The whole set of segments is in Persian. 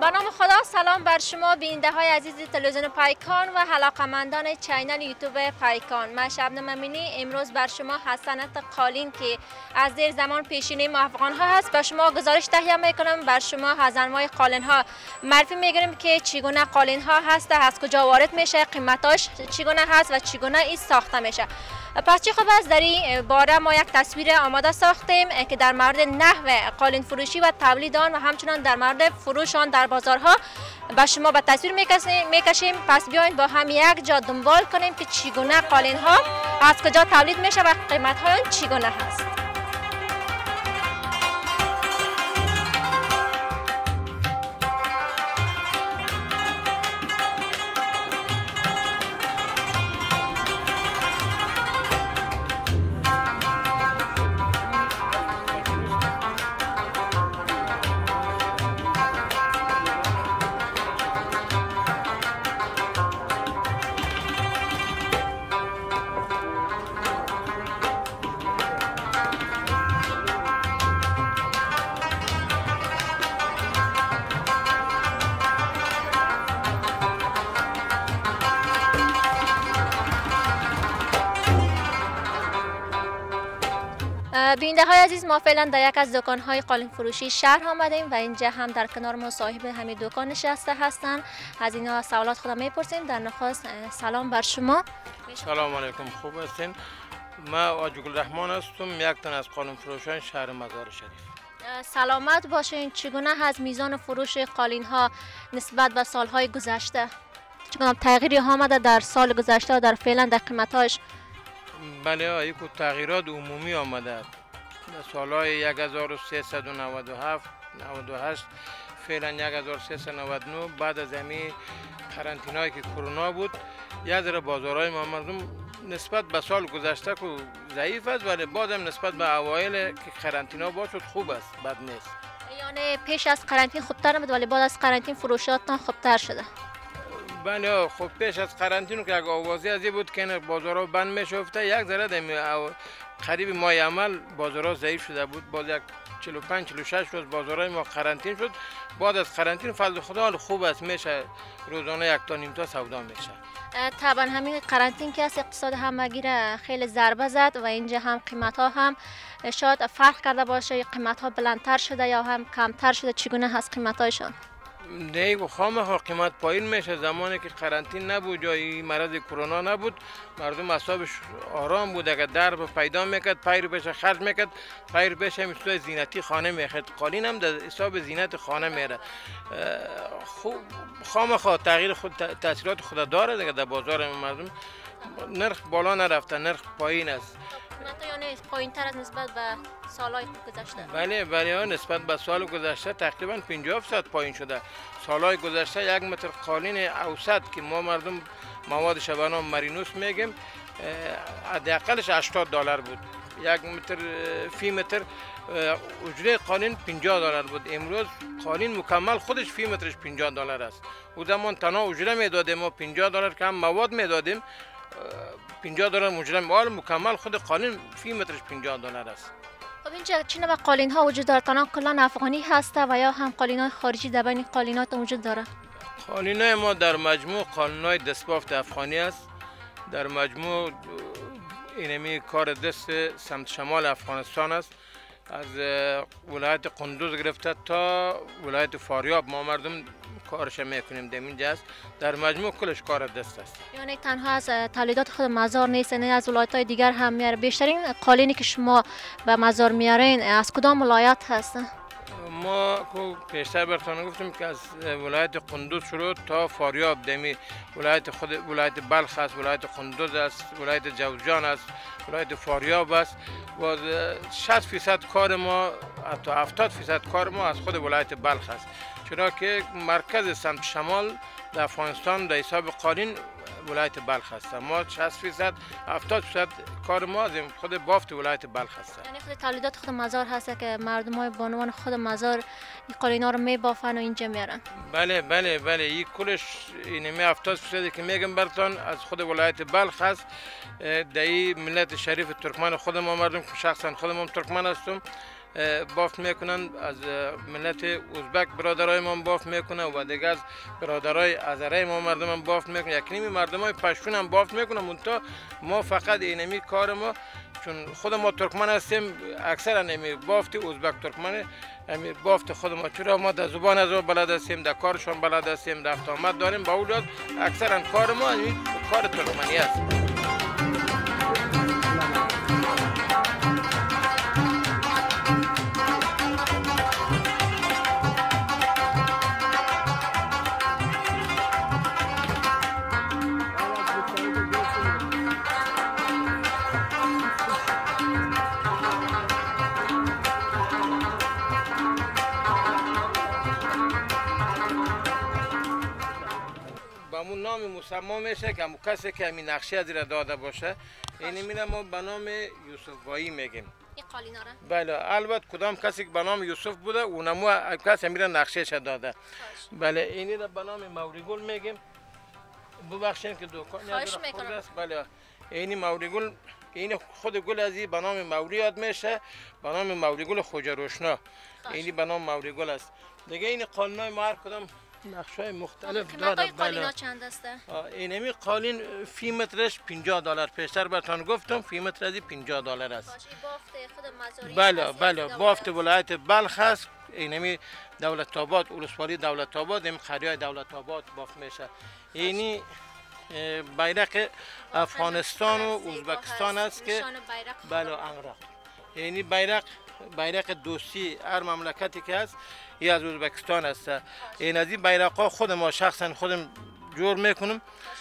به نام خدا. سلام بر شما بیننده های عزیز تلویزیون پیکان و علاقه‌مندان چینل یوتیوب پیکان. من شبنم امینی امروز بر شما حسنات قالین که از دیر زمان پیشینه ما افغان ها هست به شما گزارش تهیه میکنم. بر شما از انواع قالین ها معرفی میگیریم که چگونه قالین ها هست، از کجا وارد میشه، قیمتاش چگونه هست و چگونه این ساخته میشه. پس چه خوب است در این باره ما یک تصویر آماده ساختیم که در مورد نحو قالین فروشی و تولید آن و همچنان در مورد فروش آن در بازارها به شما به تصویر میکشیم. پس بیاین با هم یک جا دنبال کنیم که چگونه قالین ها از کجا تولید میشه و قیمت های آن چگونه هست. بیننده های عزیز، ما فعلا در یک از دکان های قالین فروشی شهر آمدیم و اینجا هم در کنار ما صاحب همین دکان نشسته هستند. از اینا سوالات خودم میپرسیم. در نخست سلام بر شما. سلام علیکم، خوب هستین؟ من آجگل رحمان هستم، یک تن از قالین فروشان شهر مزار شریف. سلامت باشین. چگونه از میزان فروش قالین ها نسبت به سالهای گذشته؟ چگونه تغییری آمده در سال گذشته و در فعلا در قیمتاش؟ بله، یک تغییرات عمومی آمده. سالهای 1397 98 فعلا 1399 بعد از همین قرنطینه‌ای که کرونا بود یک ذره بازارهای ما مردم نسبت به سال گذشته که ضعیف است، ولی بازم نسبت به اوایل که قرنطینه باشد خوب است، بد نیست. یعنی پیش از قرنطینه خوبتر بود ولی بعد از قرنطینه فروشاتتان خوبتر شده؟ بله، خب پیش از قرنطینه که یک آوازی از این بود که بازارها بند میشفته، یک ذره قریب ماه عمل بازارها ضعیف شده بود. باز یک 45 46 روز بازارهای ما قرنطینه شد. بعد از قرنطینه فضل خدا حال خوب است، میشه روزانه یک تا نیم تا سودا میشه. طبعا همین قرنطینه که از اقتصاد همگی را خیلی ضربه زد و اینجا هم قیمت ها هم شاید فرق کرده باشه، قیمت ها بلندتر شده یا هم کمتر شده. چگونه هست قیمت هایشان؟ نه، خامخا قیمت پایین میشه. زمانی که قرنطینه نبود یا مرض کرونا نبود مردم اعصابش آرام بود. اگر درب پیدا میکرد پیر بشه خرج میکرد، پیر بشه مثل زینتی خانه میخرد. قالین هم در حساب زینت خانه میره. خامخا تغییر تاثیرات خود داره دیگه. در بازار مردم نرخ بالا نرفته، نرخ پایین است. یعنی پایین تر از نسبت به سالهای گذشته؟ بله، نسبت به سال گذشته تقریبا 50% پایین شده. سالهای گذشته یک متر قالین اوسط که ما مردم مواد شبانه مرینوس میگیم حداقلش $80 بود. یک متر فی متر اجره قالین $50 بود. امروز قالین مکمل خودش فی مترش $50 است. او زمان تنها اجره میدادیم ما $50 که هم مواد میدادیم $50 مجرم مال مکمل خود قالین فی مترش $50 است. خب اینجا چه نوع قالین ها وجود داره؟ تنها کلا افغانی هسته و یا هم قالین های خارجی در بین قالینات وجود داره؟ قالین های ما در مجموع قالین های دستبافت افغانی است. در مجموع اینمی کار دست سمت شمال افغانستان است. از ولایت قندوز گرفته تا ولایت فاریاب ما مردم کارش میکنیم در اینجا است. در مجموع کلش کار دست است. یعنی تنها از تولیدات خود مزار نیست، نه از ولایت‌های دیگر هم میاره. بیشترین قالینی که شما به مزار میارین از کدام ولایت هست؟ ما پیشتر براتون گفتم که از ولایت قندوز شروع تا فاریاب دمی ولایت بلخ است، ولایت قندوز است، ولایت جوزجان است، ولایت فاریاب است. و 60% کار ما تا 70% کار ما از خود ولایت بلخ است، چرا که مرکز سمت شمال در افغانستان در حساب قالین ولایت بلخ است. ما 60% 70% کار ما از خود بافت ولایت بلخ است. یعنی خود تولیدات خود مزار هست که مردم های بانوان خود مزار این قالینا رو میبافن و اینجا میارن؟ بله این کلش اینمی 70% که میگم براتون از خود ولایت بلخ است. در این ملت شریف ترکمن خود ما مردم شخصا خودم ترکمن هستم. بافت میکنن، از ملت ازبک برادرای ما بافت میکنن و دیگه از برادرای ازرای ما مردم هم بافت میکنن، یک نیمی مردم های پشتون هم بافت میکنن. منتها ما فقط اینمی کار ما، چون خود ما ترکمن هستیم، اکثرا اینمی بافت ازبک ترکمن امی بافت خود ما، چرا ما در زبان از بلد هستیم، در کارشان بلد هستیم، در افتامت داریم، با اولاد اکثرا کار ما کار ترکمنی است. همون نام مسما میشه که همون کسی که همین نقشه از را داده باشه، این میره ما به نام یوسف بایی میگیم. این قالینا را؟ بله، البته کدام کسی که به نام یوسف بوده اونمو کسی میره نقشه چه داده. بله، اینی را به نام موریگل میگیم. ببخشید که دکان خواهش میکنم. بله، اینی موریگل، این خود گل ازی به نام موری یاد میشه، به نام موریگل خوجا روشنا. اینی به نام موریگل است. دیگه این قالینای ما هر کدام نقشای مختلف داره. قالینا چند است؟ اینمی قالین فی مترش $50. پیشتر براتون گفتم فی متر ازی $50 است. بافت خود مزاری؟ بله، بافت ولایت بلخ است. اینمی دولت آباد، ولسوالی دولت آباد، این قریای دولت آباد بافت میشه. اینی بیرق افغانستان و ازبکستان است که بله انگرا. اینی بیرق دوستی هر مملکتی که هست ای از ازبکستان است. این از این بیرق‌ها خود ما شخصا خودم جور میکنم.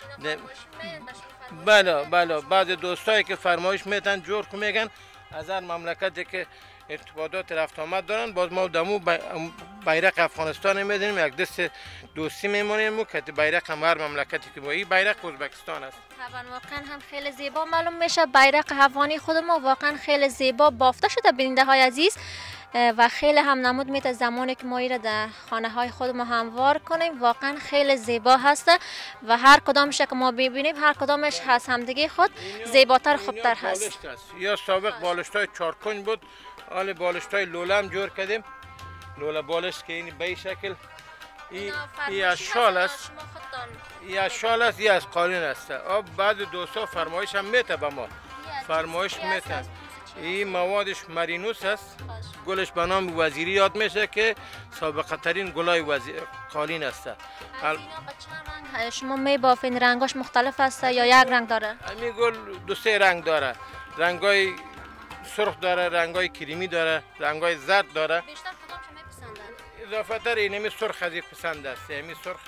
بله، بعض دوستایی که فرمایش میتن جور که میگن از هر مملکتی که ارتباطات رفت آمد دارن، باز ما دمو بیرق افغانستان میدونیم، یک دست دوستی میمونیم که بیرق هم هر مملکتی که با این بیرق ازبکستان است. واقعا هم خیلی زیبا معلوم میشه. بیرق افغانی خود ما واقعا خیله زیبا بافته شده بیننده های عزیز و خیلی هم نمود میده زمانی که ما ایره در خانه های خود ما هموار کنیم. واقعا خیلی زیبا هسته و هر کدامش که ما ببینیم هر کدامش هست همدیگه خود زیباتر خوبتر هست. یا سابق بالشتای چارکنج بود، حال بالشتای لوله هم جور کردیم. لوله بالشت که این به این شکل ای از شال است، ای از شال است، ای از قالین است. بعد دوستا فرمایش هم میته به ما، فرمایش میته. این موادش مرینوس است، گلش به نام وزیری یاد میشه که سابقه ترین گلای قالین است. شما میبافین رنگاش مختلف است یا یک رنگ داره؟ همین گل دو سه رنگ داره، رنگای سرخ داره، رنگای کریمی داره، رنگای زرد داره. بیشتر کدام شما میپسندن؟ اضافه تر اینمی سرخ از پسند است. همین سرخ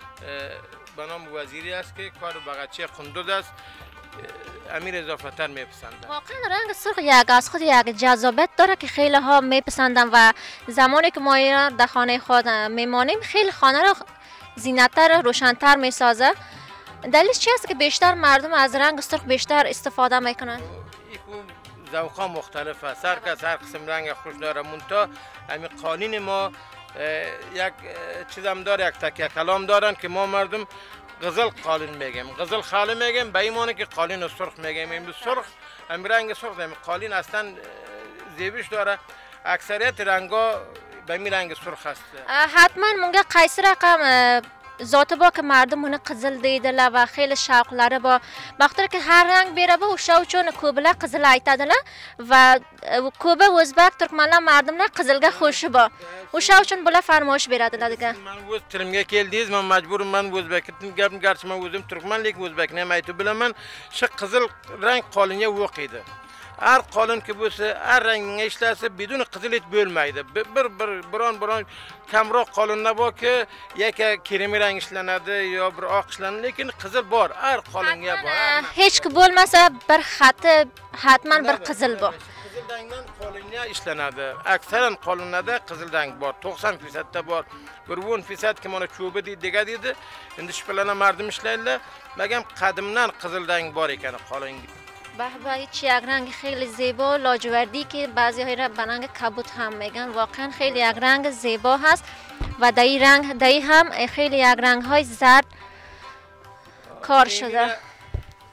به نام وزیری است که کار بغچه قندود است، امیر اضافه تر میپسندن. واقعا رنگ سرخ یک از خود یک جذابیت داره که خیلی ها میپسندن و زمانی که ما در خانه خود میمانیم خیلی خانه را زینت‌تر روشن‌تر میسازه. دلیلش چی است که بیشتر مردم از رنگ سرخ بیشتر استفاده میکنن؟ ذوق‌ها مختلف است، هر کس هر قسم رنگ خوش داره. منتها همین قالین ما یک چیز هم داره، یک تکیه کلام دارن که ما مردم غزل قالین میگیم، غزل خاله میگیم، به ایمانه که قالین و سرخ میگیم. این سرخ هم رنگ سرخ هم قالین اصلا زیبش داره، اکثریت رنگا به می رنگ سرخ است. حتما مونگه قیصر رقم ذات با که مردم اون قزل دیدله و خیلی شوق لره با بخاطر که هر رنگ بیره به شو چون کوبله قزل ایتادله و کوبه ازبک ترکمنلا مردم نه قزلگه خوش با و شو چون بلا فرمایش بیره دیگه. من وز ترمگه کلدیز من مجبور من ازبکتن گرم گرچ من وزم ترکمن لیک ازبک نمیتو بلا من شق قزل رنگ قالینیه وقیده. هر قالن که بوسه هر رنگ نشلاسه بدون قزلیت بölmeydi. بران کمرا قالن نبا که یک کریمی رنگ اشلنده یا بر آق اشلنده، لیکن قزل بار هر قالن یه بار. هیچ که بölmese بر خط حتما بر قزل با. قزل رنگن قالنیه اشلنده. اکثرا قالنده قزل رنگ بار. 90% تا بار. بر 10% که ما چوبه دیگه دیده. اندش پلنا مردم اشلیله. مگم قدمنن قزل رنگ باری کنه قالنی. به هیچ یک رنگ خیلی زیبا لاجوردی که بعضی های را به رنگ کبوت هم میگن. واقعا خیلی یک رنگ زیبا هست و دایی رنگ دایی هم خیلی یک رنگ های زرد کار شده.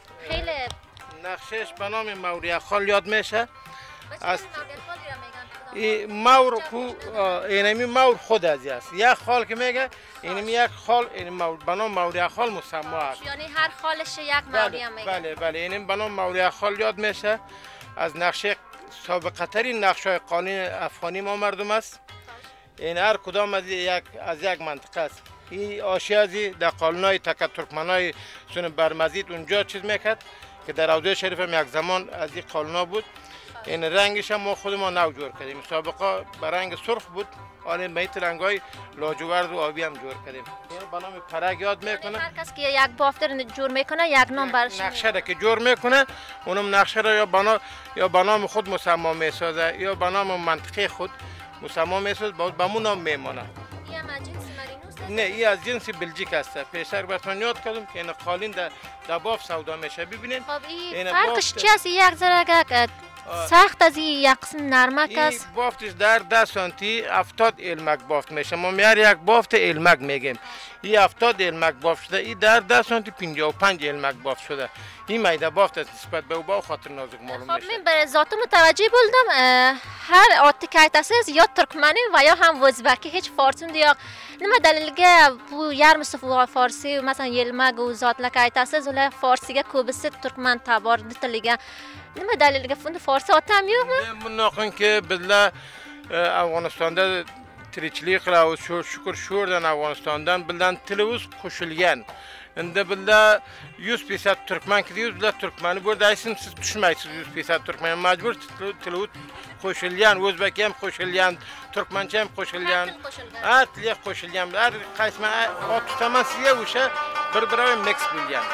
خیلی نقشش به نام موریه خال یاد میشه. این مور کو اینمی مور خود از است. یک خال که میگه اینمی یک خال، این مور بنام مور یک خال مسما است. یعنی هر خالش یک موری هم میگه. بله اینم بنام مور یک خال یاد میشه. از نقشه سابقه ترین نقشه قانون افغانی ما مردم است. این هر کدام از یک منطقه است. این آشیازی در قانونای تک ترکمنای سون برمزید اونجا چیز میکرد که در روضه شریف هم یک زمان از این قانونا بود. این رنگش هم ما خود ما نو جور کردیم. سابقا به رنگ سرخ بود، حالا میت رنگای لاجورد و آبی هم جور کردیم. این به نام پرگ یاد میکنه. هر کس که یک بافت جور میکنه یک نام برش نقشه را که جور میکنه، اونم نقشه را یا به نام خود مسما میسازه یا به نام منطقه خود مسما میسازه، با مون نام میمونه. این هم از جنس مرینوس است؟ نه، این از جنس بلژیک است. پیشتر بهتون یاد کردم که این قالین در باف سودا میشه. ببینید خب این فرقش چی است؟ یک ذره سخت از این یک قسم نرمک است. این بافتش در 10 سانتی 70 علمک بافت میشه. ما میار یک بافت علمک میگیم. این 70 علمک بافت شده. این در 10 سانتی 55 علمک بافت شده. این میده بافت است نسبت به او با خاطر نازک معلوم میشه. خب من به ذات متوجه بودم هر آتیکایت است یا ترکمنی و یا هم ازبکی هیچ فارسی یا نما دلیلگه bu yarmısı فارسی مثلا یلمک و ذات لکایت است زله فارسیگه کوبسه ترکمن تبار دتلیگه نما دلیلگه فند فارسی آتم یو من ناخن که بدلا افغانستان'da tirikçilik ve şükür şuradan Afganistan'dan bilden televuz koşulgen. Inde bilde 100% Türkmen gidiyoruz, bilde Türkmeni buradayısın, siz düşmeyesiniz 100% Türkmen. Mecbur televuz koşulgen, Özbeki hem koşulgen, Türkmençe hem koşulgen. Her tiliye koşulgen, her kısmı o tutaman size uşa bir mix bilgen.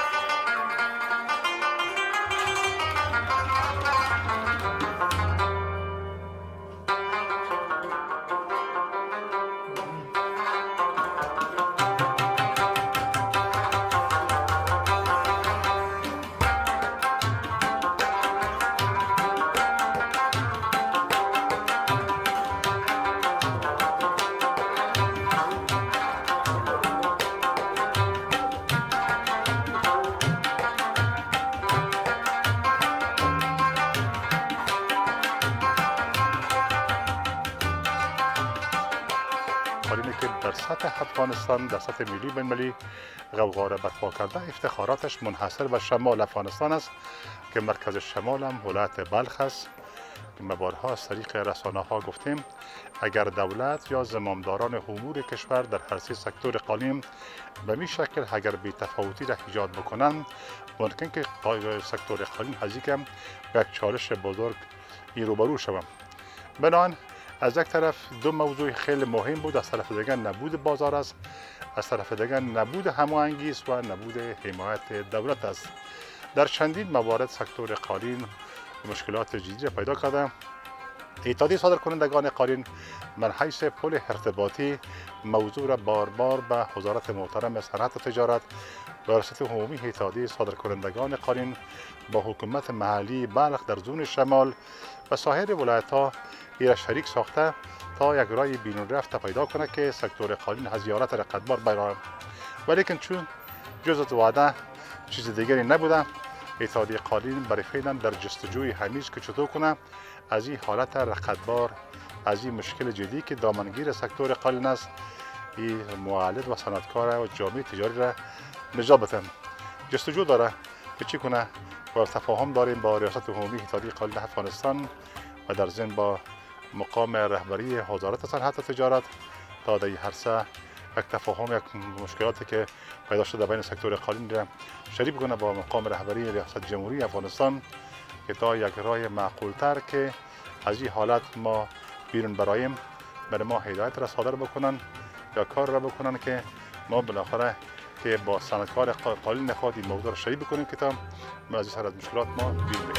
قالینی که در سطح افغانستان در سطح ملی و بین‌المللی غوغا را برپا کرده، افتخاراتش منحصر به شمال افغانستان است که مرکز شمال هم ولایت بلخ است. ما بارها از طریق رسانه ها گفتیم اگر دولت یا زمامداران امور کشور در هر سه سکتور قالین به می شکل اگر بی تفاوتی را ایجاد بکنند، ممکن که سکتور قالین هزیکم به یک چالش بزرگ روبرو شوم. بنابراین از یک طرف دو موضوع خیلی مهم بود، از طرف دیگر نبود بازار است، از طرف دیگر نبود هماهنگی است و نبود حمایت دولت است. در چندین موارد سکتور قالین مشکلات جدی را پیدا کرده. اتحادیه صادرکنندگان قالین من حیث پل ارتباطی موضوع را بار بار به وزارت محترم صنعت و تجارت و ریاست عمومی اتحادیه صادرکنندگان قالین با حکومت محلی بلخ در زون شمال و سایر ولایت‌ها را شریک ساخته تا یک راه بین رفته پیدا کنه که سکتور قالین از زیارت رقتبار بیاید. ولیکن چون جز از وعده چیز دیگری نبوده، اتحادیه قالین برای فعلا در جستجوی همیش که چطور کنه از این حالت رقتبار، از این مشکل جدی که دامنگیر سکتور قالین است، این مولد و صنعتکار و جامعه تجاری را نجات بده. جستجو داره که چی کنه و تفاهم داریم با ریاست عمومی اتحادیه قالین افغانستان و در ضمن با مقام رهبری وزارت صنعت و تجارت تا در هر سه یک تفاهم یک مشکلاتی که پیدا شده بین سکتور قالین را شریک کنه با مقام رهبری ریاست جمهوری افغانستان که تا یک راه معقولتر که از این حالت ما بیرون برایم برای ما هدایت را صادر بکنن یا کار را بکنن که ما بالاخره که با صنعتکار قالین خود این موضوع را شریک بکنیم که تا از این سر از مشکلات ما بیرون